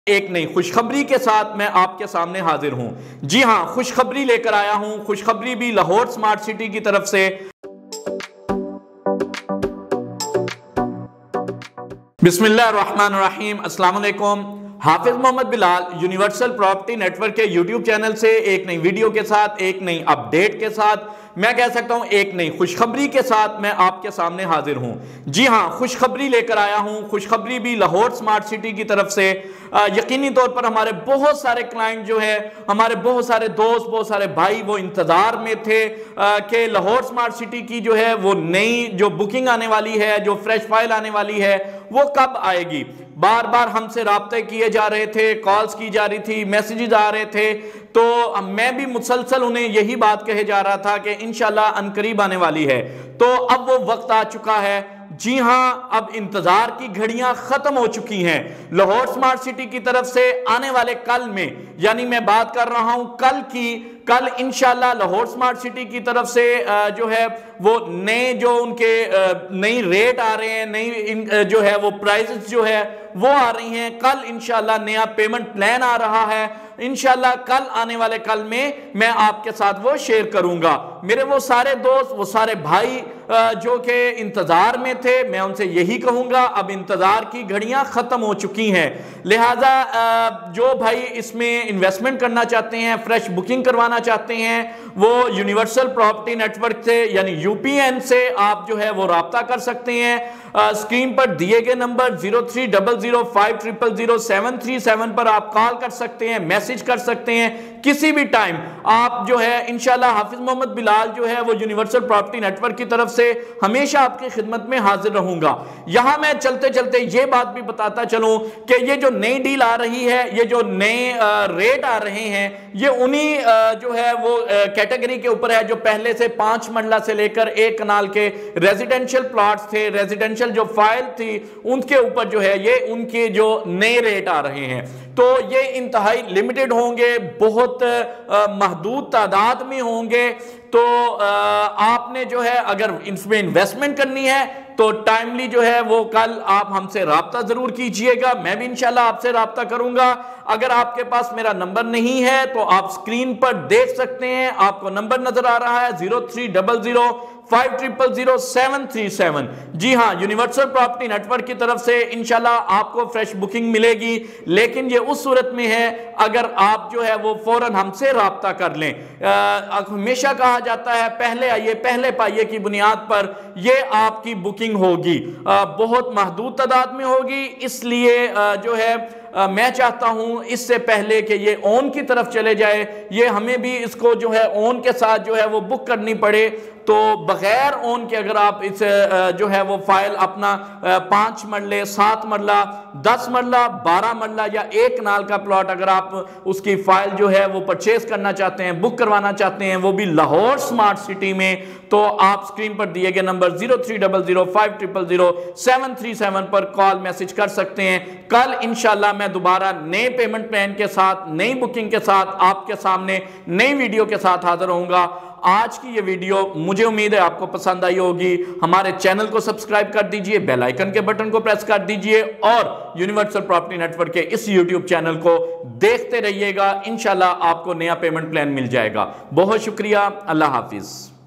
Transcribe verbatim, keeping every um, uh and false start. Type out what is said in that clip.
एक नई खुशखबरी के साथ मैं आपके सामने हाजिर हूं। जी हां, खुशखबरी लेकर आया हूं। खुशखबरी भी लाहौर स्मार्ट सिटी की तरफ से। बिस्मिल्लाहिर्रहमानिर्रहीम, अस्सलाम वालेकुम। Hafiz Mohammad Bilal Universal Property Network के यूट्यूब चैनल से एक नई वीडियो के साथ, एक नई अपडेट के साथ, मैं कह सकता हूं एक नई खुशखबरी के साथ मैं आपके सामने हाजिर हूं। जी हां, खुशखबरी लेकर आया हूं। खुशखबरी भी लाहौर स्मार्ट सिटी की तरफ से। यकीनी तौर पर हमारे बहुत सारे क्लाइंट जो है, हमारे बहुत सारे दोस्त, बहुत सारे भाई वो इंतजार में थे कि लाहौर स्मार्ट सिटी की जो है वो नई जो बुकिंग आने वाली है, जो फ्रेश फाइल आने वाली है, वो कब आएगी। बार बार हमसे राब्ते किए जा रहे थे, कॉल्स की जा रही थी, मैसेजेस आ रहे थे, तो मैं भी मुसलसल उन्हें यही बात कहे जा रहा था कि इंशाल्लाह अनकरीब आने वाली है। तो अब वो वक्त आ चुका है। जी हां, अब इंतजार की घड़ियां खत्म हो चुकी हैं। लाहौर स्मार्ट सिटी की तरफ से आने वाले कल में, यानी मैं बात कर रहा हूं कल की, कल इंशाल्लाह लाहौर स्मार्ट सिटी की तरफ से जो है वो नए जो उनके नई रेट आ रहे हैं, नई जो है वो प्राइसेस जो है वो आ रही हैं। कल इंशाल्लाह नया पेमेंट प्लान आ रहा है। इंशाल्लाह कल आने वाले कल में मैं आपके साथ वो शेयर करूंगा। मेरे वो सारे दोस्त, वो सारे भाई जो के इंतजार में थे, मैं उनसे यही कहूंगा अब इंतजार की घड़ियां खत्म हो चुकी हैं। लिहाजा जो भाई इसमें इन्वेस्टमेंट करना चाहते हैं, फ्रेश बुकिंग करवाना चाहते हैं, वो यूनिवर्सल प्रॉपर्टी नेटवर्क से यानी यूपीएन से आप जो है वो राब्ता कर सकते हैं। स्क्रीन पर दिए गए number zero three double zero five triple zero seven three seven पर आप कॉल कर सकते हैं, मैसेज कर सकते हैं, किसी भी टाइम आप जो है इंशाल्लाह हाफिज मोहम्मद बिलाल जो है वो यूनिवर्सल प्रॉपर्टी नेटवर्क की तरफ से हमेशा आपकी खिदमत में हाजिर रहूंगा। यहां मैं चलते चलते ये बात भी बताता चलूं कि ये जो नई डील आ रही है, ये जो नए रेट आ रहे हैं, ये उन्हीं जो है वो कैटेगरी के ऊपर है जो पहले से पांच मंडला से लेकर एक कनाल के रेजिडेंशियल प्लॉट्स थे, रेजिडेंशियल जो फाइल थी, उनके ऊपर जो है ये उनके जो नए रेट आ रहे हैं। तो ये इंतहाई लिमिटेड होंगे, बहुत महदूद तादाद में होंगे। तो आ, आपने जो है अगर इसमें इन्वेस्टमेंट करनी है तो टाइमली जो है वो कल आप हमसे राब्ता जरूर कीजिएगा। मैं भी इंशाल्लाह आपसे राब्ता करूंगा। अगर आपके पास मेरा नंबर नहीं है तो आप स्क्रीन पर देख सकते हैं, आपको नंबर नजर आ रहा है zero three double zero five triple zero seven three seven. जी हां, यूनिवर्सल प्रॉपर्टी नेटवर्क की तरफ से इंशाल्लाह आपको फ्रेश बुकिंग मिलेगी, लेकिन ये उस सूरत में है अगर आप जो है वो फौरन हमसे राब्ता कर लें। हमेशा कहा जाता है पहले आइए पहले पाइए की बुनियाद पर ये आपकी बुकिंग होगी, आ, बहुत महदूद तादाद में होगी। इसलिए आ, जो है आ, मैं चाहता हूं इससे पहले कि ये ऑन की तरफ चले जाए, ये हमें भी इसको जो है ऑन के साथ जो है वो बुक करनी पड़े। तो बगैर ऑन के अगर आप इस जो है वो फाइल अपना पांच मरले, सात मरला, दस मरला, बारह मरला या एक नाल का प्लॉट अगर आप उसकी फाइल जो है वो परचेज करना चाहते हैं, बुक करवाना चाहते हैं, वो भी लाहौर स्मार्ट सिटी में, तो आप स्क्रीन पर दिए गए number zero three double zero five triple zero seven three seven पर कॉल मैसेज कर सकते हैं। कल इंशाल्लाह मैं दोबारा नए पेमेंट प्लान के साथ, नई बुकिंग के साथ आपके सामने नई वीडियो के साथ हाजिर रहूंगा। आज की ये वीडियो मुझे उम्मीद है आपको पसंद आई होगी। हमारे चैनल को सब्सक्राइब कर दीजिए, बेल आइकन के बटन को प्रेस कर दीजिए और यूनिवर्सल प्रॉपर्टी नेटवर्क के इस यूट्यूब चैनल को देखते रहिएगा। इंशाल्लाह आपको नया पेमेंट प्लान मिल जाएगा। बहुत शुक्रिया, अल्लाह हाफिज।